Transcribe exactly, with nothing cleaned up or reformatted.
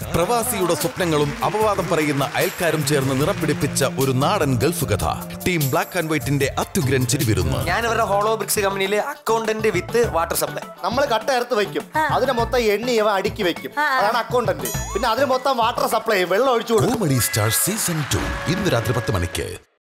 പ്രവാസിയുടെ സ്വപ്നങ്ങളും അപവാദം പറയുന്ന അയൽക്കാരും ചേർന്ന് നിറപ്പിടിപ്പിച്ച ഒരു നാടൻ ഗൾഫ് കഥ. ടീം ബ്ലാക്ക് ആൻഡ് വൈറ്റിന്റെ അത്യുഗ്രൻ ചിരിവിരുന്ന്. ഞാൻ ഇവരുടെ ഹോളോ ബ്രിക്സ് കമ്പനിയിലെ അക്കൗണ്ടന്റ് വിത്ത് വാട്ടർ സപ്ലൈ. നമ്മൾ കട്ട എടുത്ത് വെക്കും, അതിന് മൊത്തം എണ്ണി ഇവ അടുക്കി വെക്കും, അതാണ് അക്കൗണ്ടന്റ്. പിന്നെ അതിന് മൊത്തം വാട്ടർ സപ്ലൈ, വെള്ളം ഒഴിച്ചു കൊടുക്കും. കോമഡി സ്റ്റാർ സീസൺ ടു ഇന്ന് രാത്രി പത്ത് മണിക്ക്.